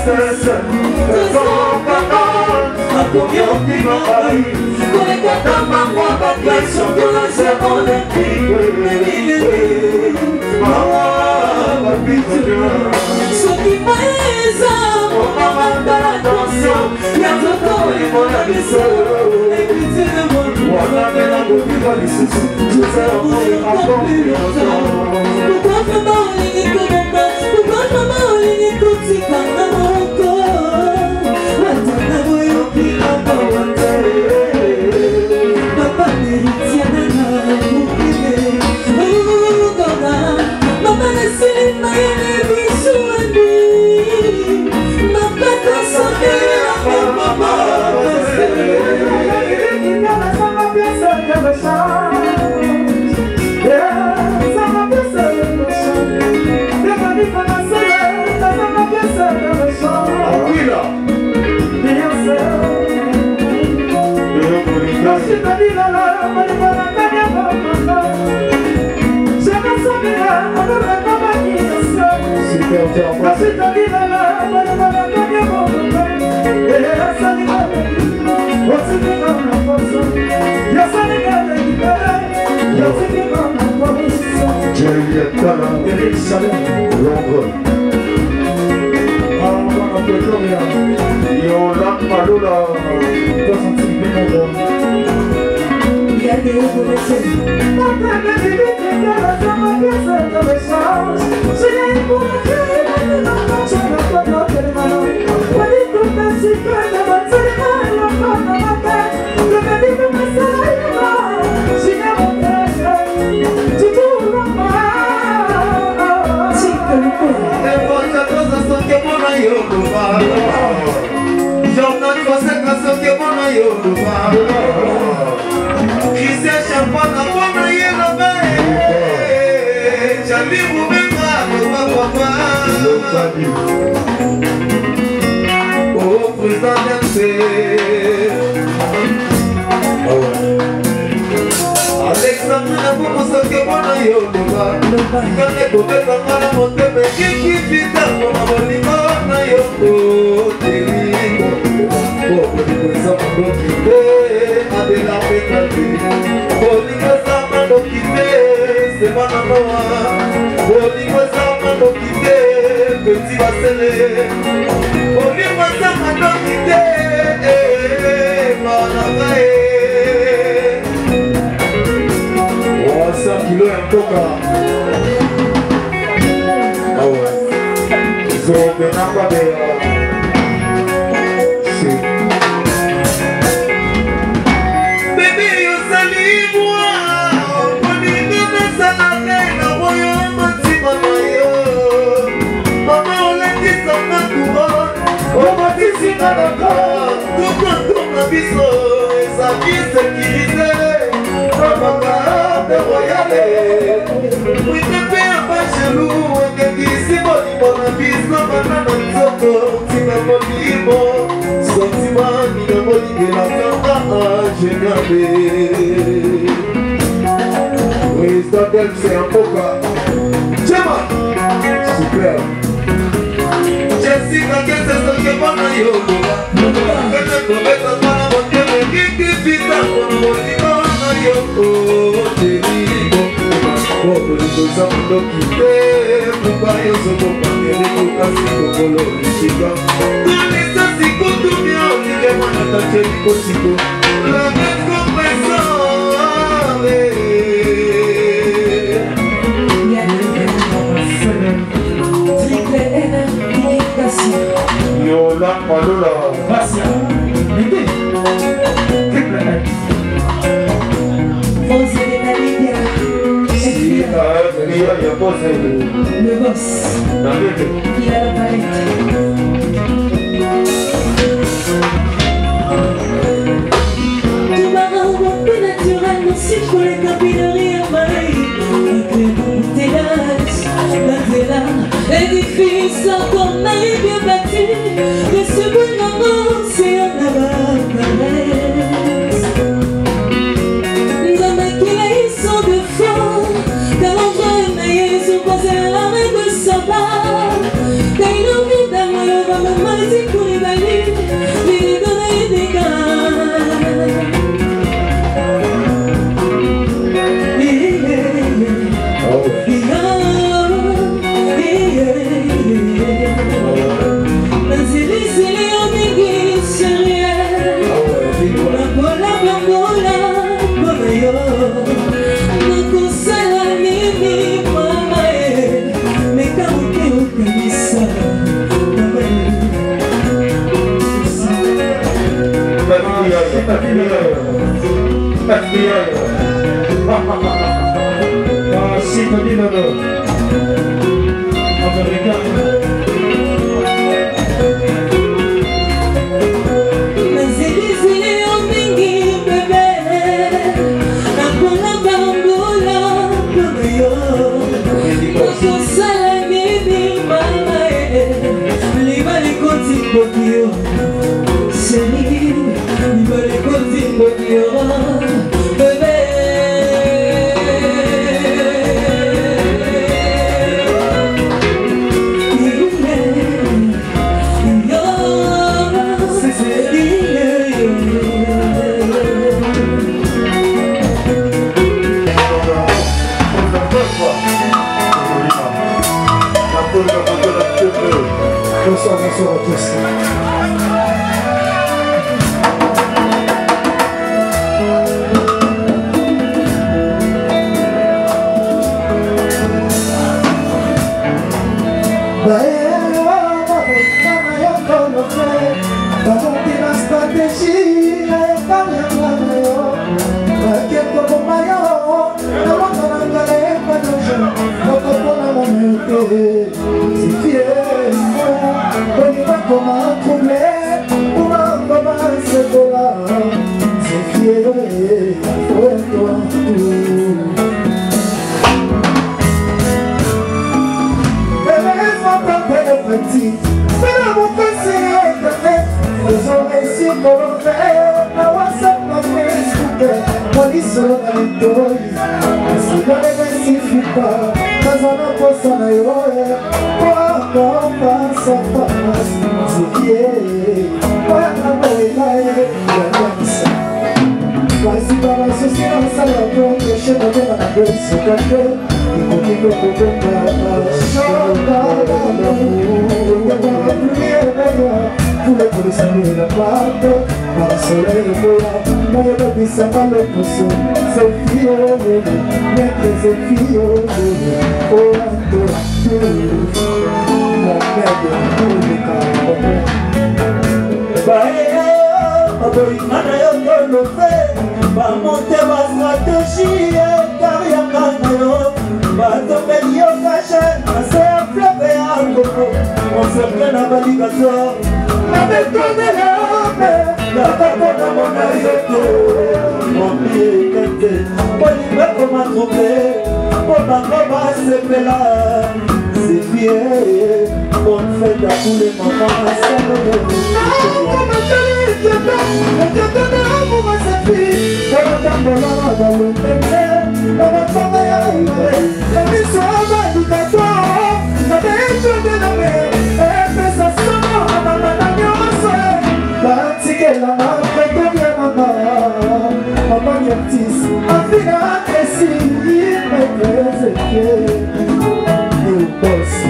Le boss, il a la palette. Tout marrant, bon peu naturel, non si je voulais capinerie à Paris. Avec les bouteillasses, la villa, l'édifice encore maille bien bâti. Mais ce beau moment, c'est un abat-palais. They know me that way over my mind. Tony Lolo. Américain. Bonsoir à tous. Comment troubler, comment se voir, c'est fier, pour toi tout. Bébé, laisse-moi tenter le petit, mais là mon petit est fait, les oreilles si mauvais, la WhatsApp m'a fait souper, mon isson dans les toys, si dans les mains suffit pas, dans un impossible à yoye, pour encore pas sa face. Quasi para associare la propria scena della navigazione che come lo pure puoi sapere la parte ma la sorella vola ma io non mi sa farlo posso sei figlio niente sei figlio ora tu la meglio unica Mana yo tolo fe, ba monte ba stratégie, kariaka na yo, ba topeli yo caché, na se fleuve ya koko, on se prend na baligato, na betone la me, na kako na mona yoto, mon pied kente, poli me koma trouvé, pour ma roba se pela, c'est fier, bonne fête à tous les mamans, c'est le Je te donne l'amour à sa fille. Je te donne l'amour dans le bébé. Dans ma famille arrivée. La vie soit validatoire. La vie de la mer. Et fait sa soeur. Maman n'a rien à faire. Bâtique la main. Fait tout bien maman. Maman y a petit. En finale, et si il me plaise et qu'il nous bosse.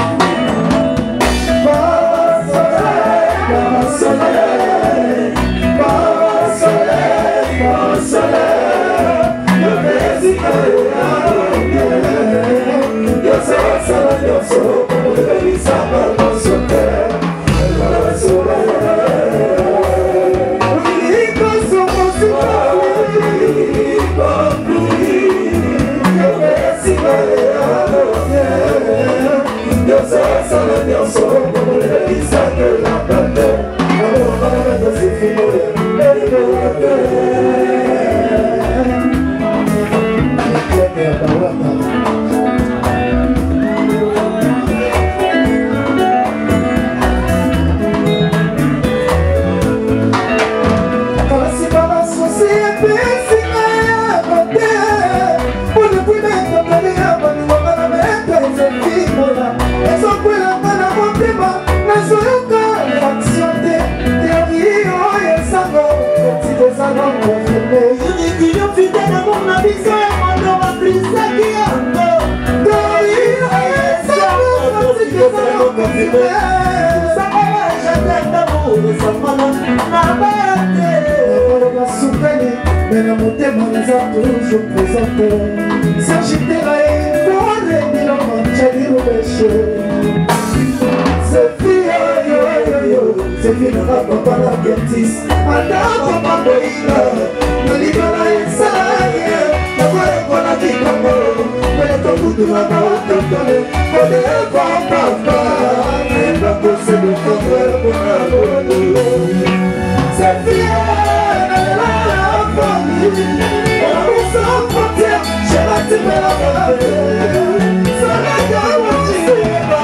Mais la montée m'en a toujours présenté. S'agiter là et pour les bilans, j'ai dit au péché. C'est fille, c'est fille, n'a pas la bêtise. Attends, papa, boïla, ne libère la salarié. La voix est qu'on a dit comme mais le tu m'as montré pour les papa et la pousse de ton frère pour la bonne. C'est fier de la famille, on a mis sans frontière, j'ai raté la famille. Ça n'a qu'à moitié,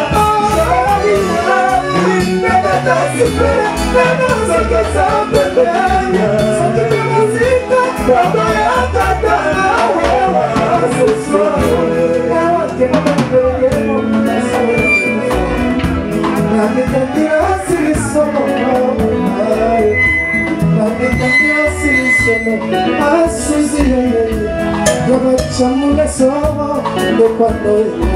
super, mais non, c'est que ça peut bien. Sans que tu me cites, pardon et à ta tête, ce soir. Que non me veie mon la métantira si les sommons, la métantira si les sommons, à Suzy, comme chamou les sommons, de quando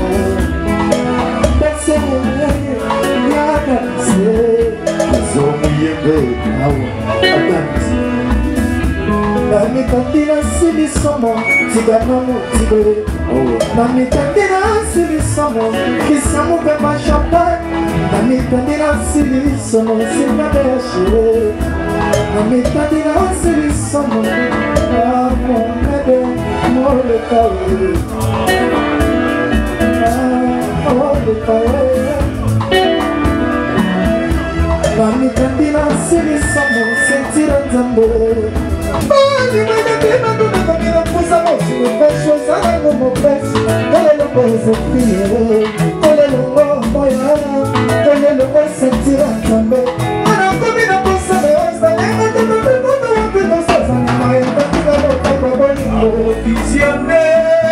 Namitandira silisomo, tiganomo tigore. Namitandira silisomo, kisamu beba champagne. Namitandira silisomo, sinabeshe. Namitandira silisomo, amonede mole kawe. Mole kawe. Namitandira silisomo, sentira nzambe. Ni me depena do na camina pusa moço no fecho sai como peço olha no coisa fio olha no moia olha no vai sentir também ana camina pusa me esta leva de no mundo que não se faz mais da vida do papo bonito oficialmente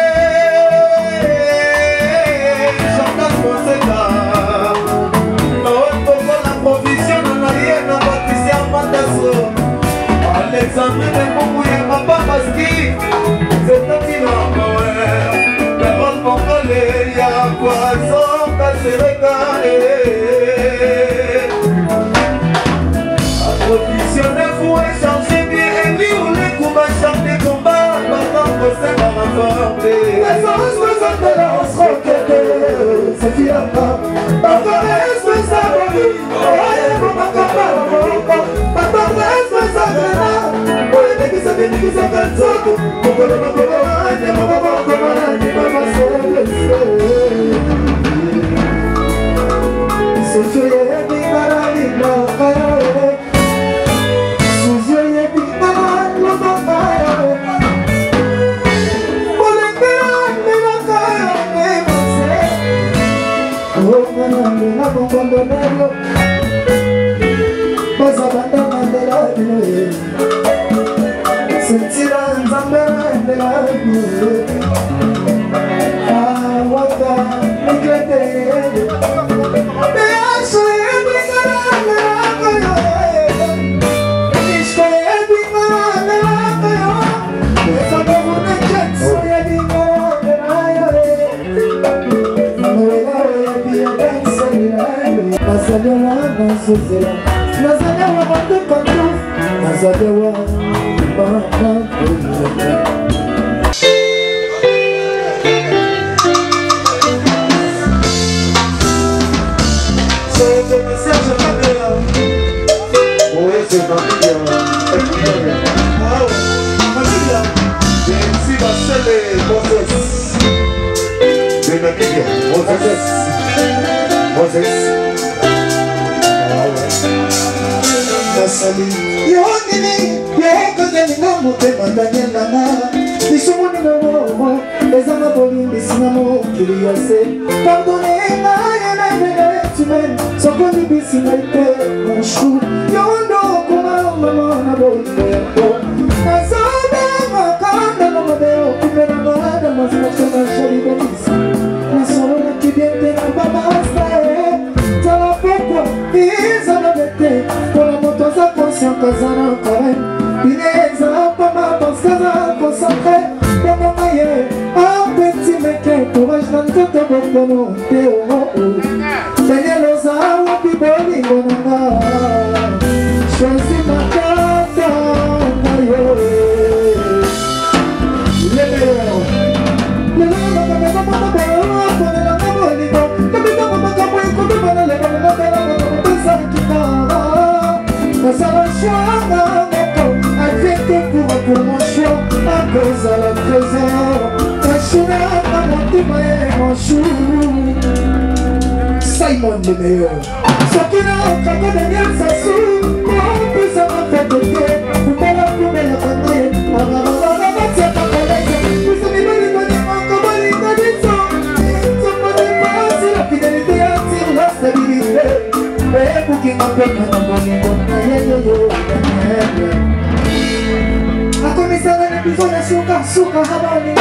chantas você dá não tô com a provision na riena Patricia Matasso l'examen de mon et papa Maski, c'est un bilan poème. Parole congolais, y'a poisson, qu'à se regarder. Approvisionner, faut échanger bien, et lui, ou les coups, ma chambre des combats, maintenant, qu'on s'est pas rapporté. Les anges besoin de la hausse roquette, c'est fiable. Encore responsable, oh, pour ma campagne, maintenant, responsable. Nikisa kanzoko Mokolo mokolo ane Mokolo ane Mama sebese Sujo ye bingara lina kaya Sujo ye bingara lina kaya Molekera lina kaya Nemase Ongana lina bongondo nero Bazabanda mandela lina Sentira nzambera ndela you I wata niklete Be aso ebi ngara kayo Ishko ebi ngara kayo Esa bobo ne jetso ebi ngara Noela ebi adensa Nazalewa nazuzela Nazalewa bandu kandu Nazalewa Pardonnez-moi, tu m'aimes, sans qu'on y bisse, il m'a été mon chou. Yondo, comment maman n'a beau y faire beau. Ma soeur, ma cande, ma mère, qui me n'a pas de ma soeur, ma chérie Bénice. Ma soeur, qui vient de la babasta, ça va pourquoi, ils en avaient été. Pour la moto, ça conscient, casana, carême. Il est à pas ma pense, casana, concentré. Pour mon maillet, un petit mec, courage dans le temps de mon théo. Daniel Oza, wapi boni bonanga. Choisis ma carte, mayo. Le meilleur. Le meilleur, pour mon choix, à cause à la trésor. Un chemin à mon témoin. chou. Simon le meilleur. Sakina, kako de bien sa sou. Pour plus ça m'a fait de pied. Pour la canée. Tiens pas connaître. Vous savez pas les connaître comment les connaître. Ça m'a dépassé la fidélité attire la stabilité. Mais pour qui m'appelle maintenant bon a começar l'épisode de Suka Habani.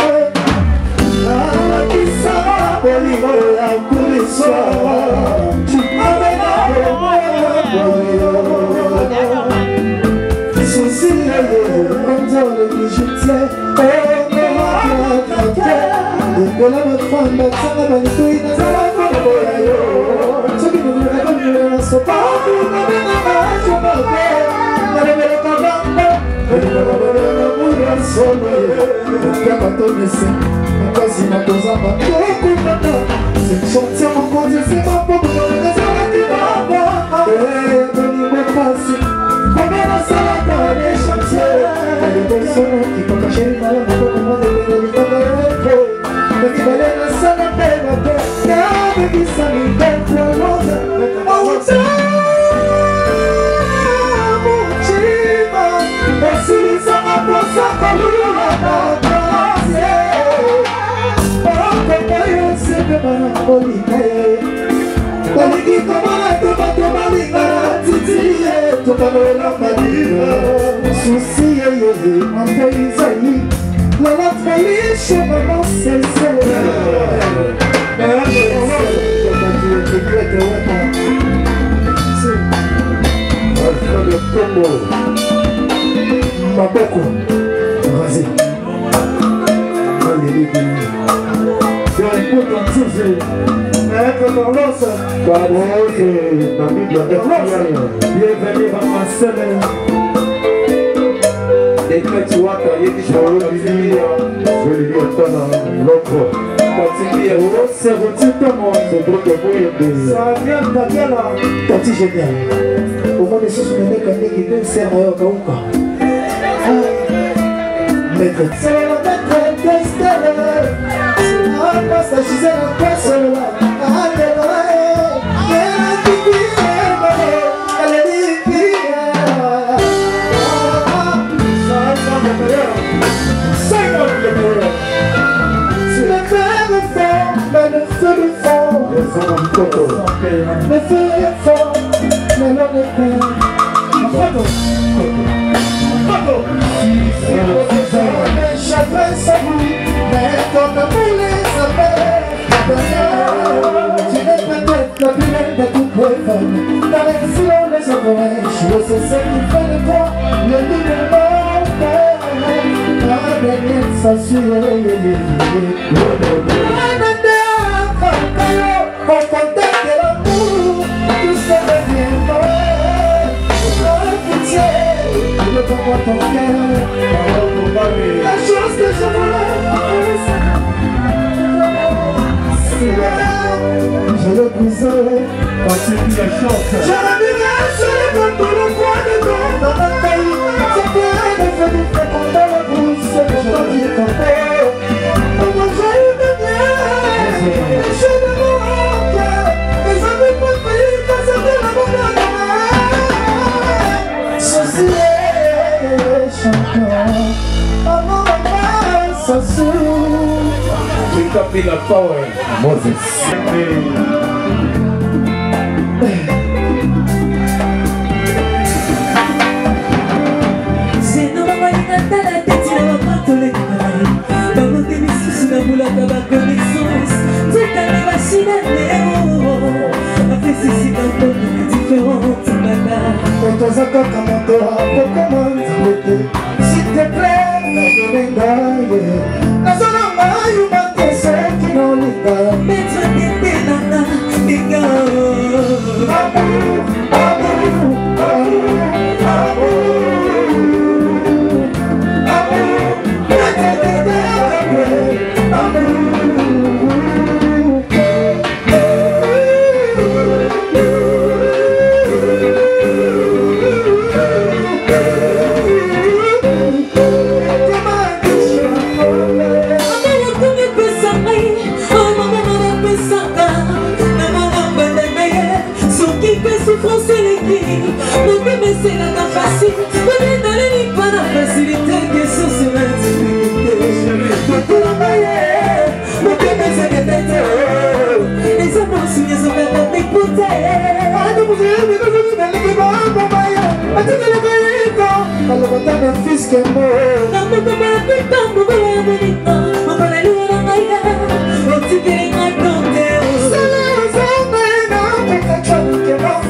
mais c'est la temps facile. On est dans les lits, pas la facilité. Question sur la difficulté. Tout le monde, mon Dieu, mais c'est des bêtes. Les hommes souillés sont pas dans tes poutées. Ah, nous vous avez mis dans le lit, mais les gars, on va y aller. Ah, tu te lèves les gars. Alors, on t'a un fils qui est mort. Non, mais comment on peut pas, on va y aller. On va aller loin dans la gueule. On t'y fait un compte. C'est les hommes, mais non, mais t'as pas de qui est mort.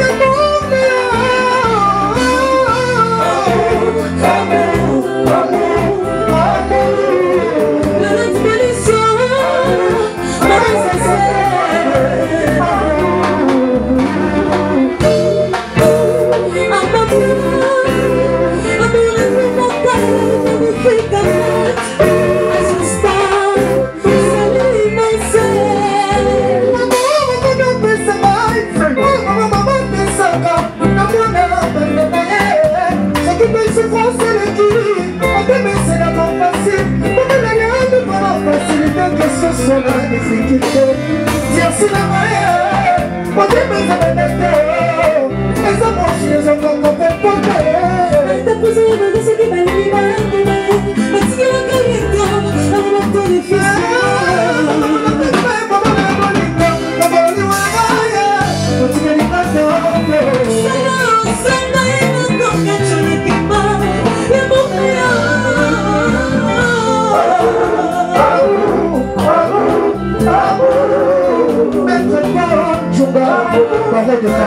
Sur la difficulté, dire si la moyenne, mon Dieu, mais ça va être les hommes les hommes qu'on fait porter. T'as posé le ce qui va l'animer, mais si il y a un cahier, on va te les faire. Parole de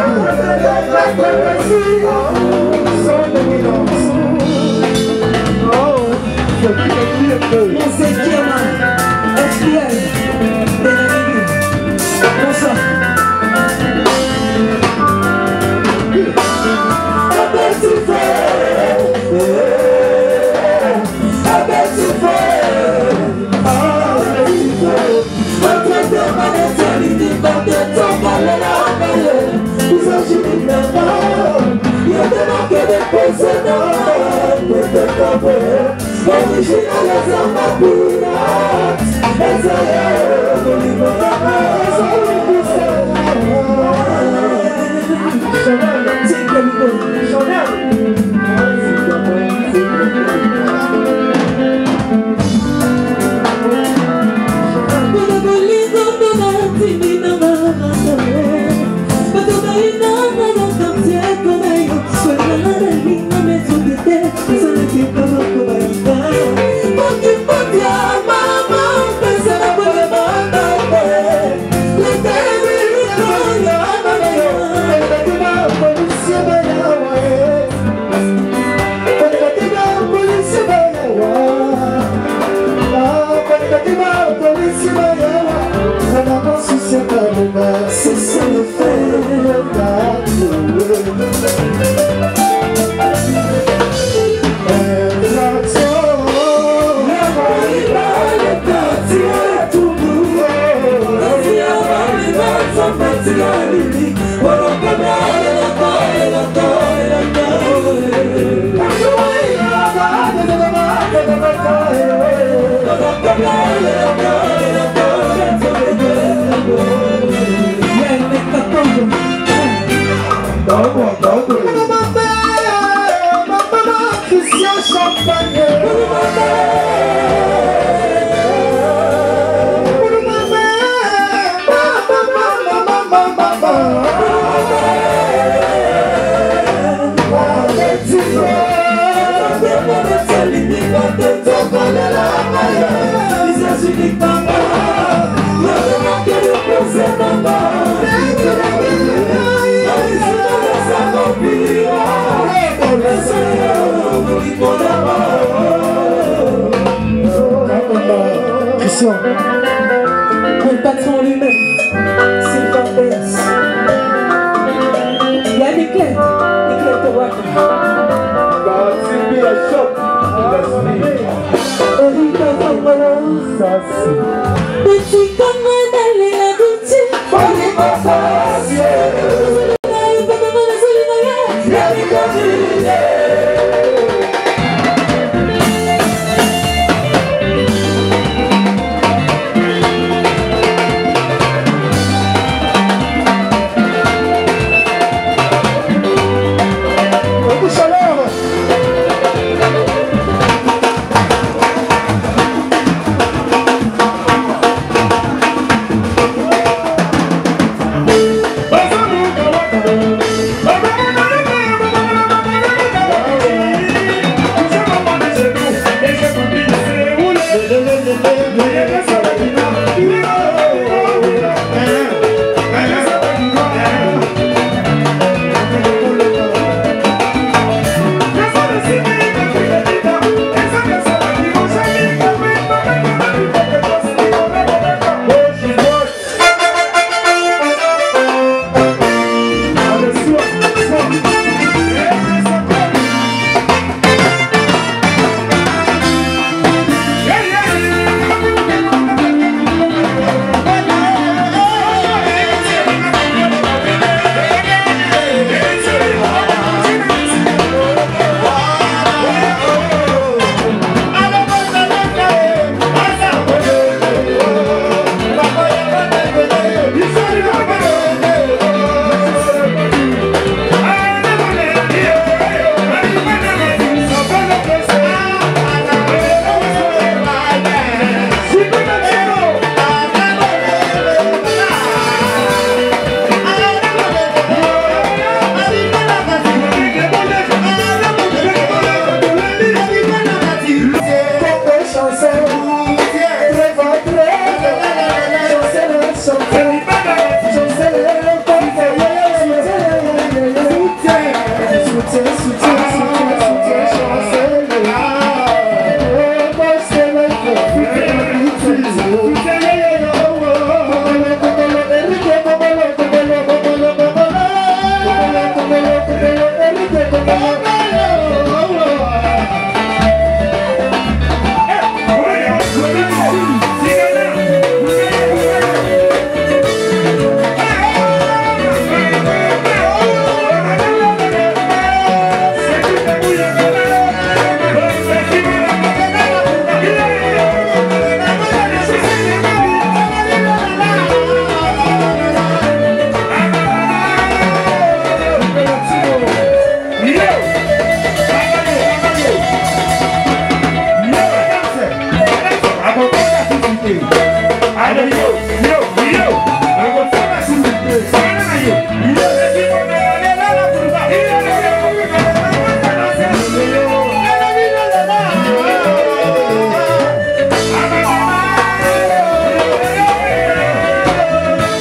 Pour le patron lui-même, c'est le PS. Il y a des clés de rock. Petit comme un allé la boutique, on est pas facile.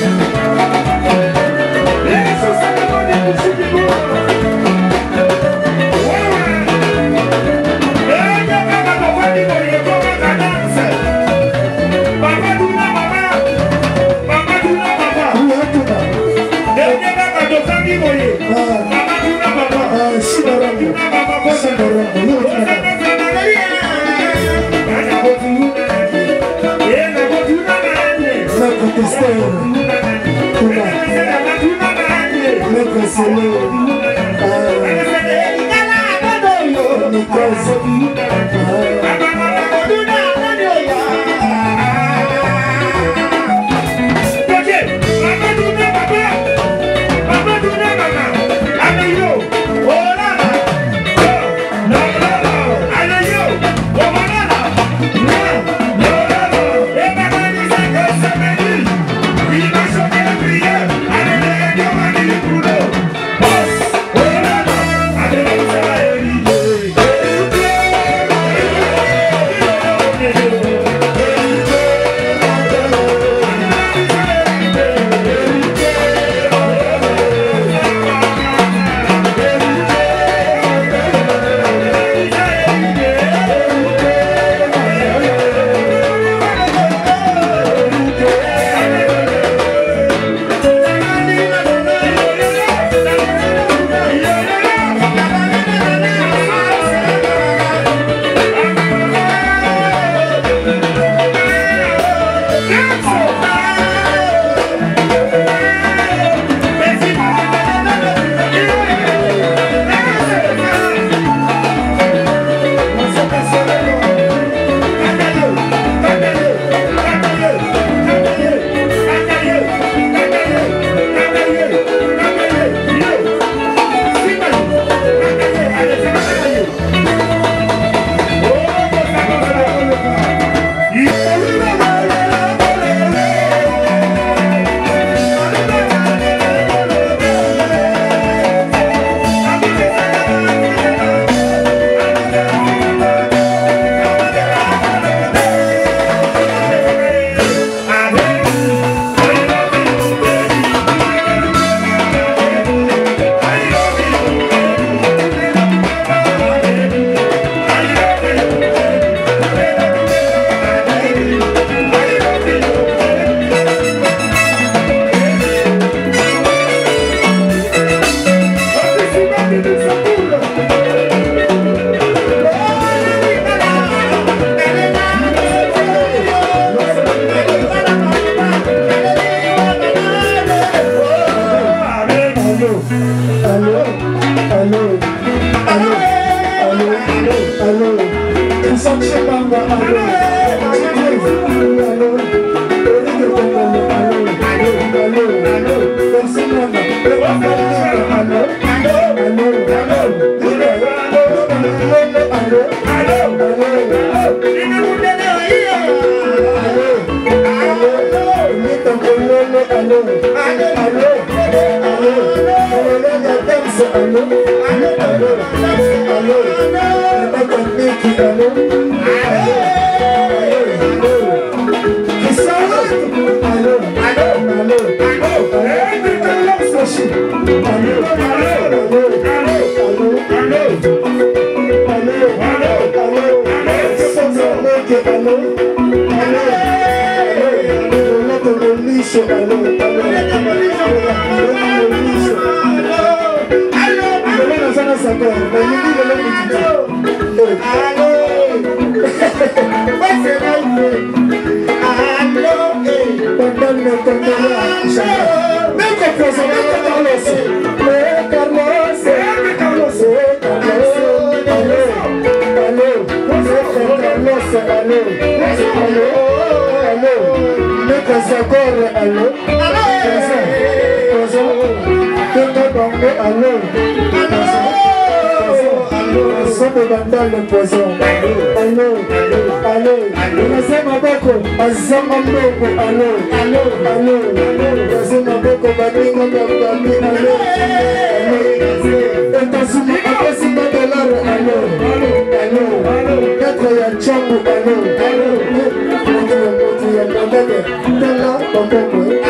Hello.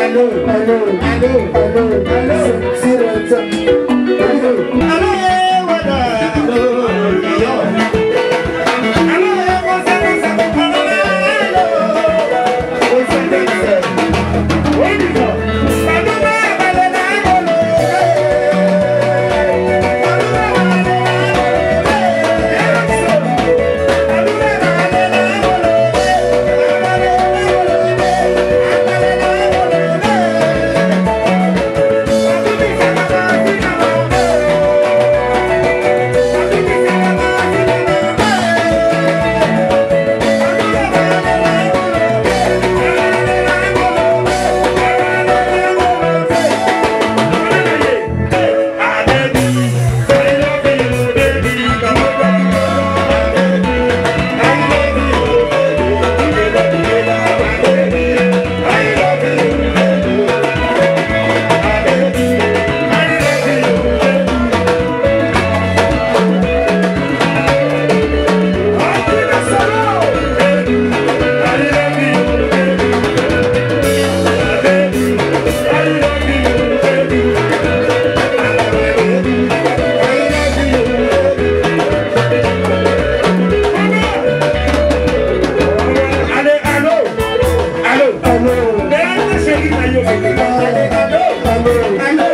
Allô,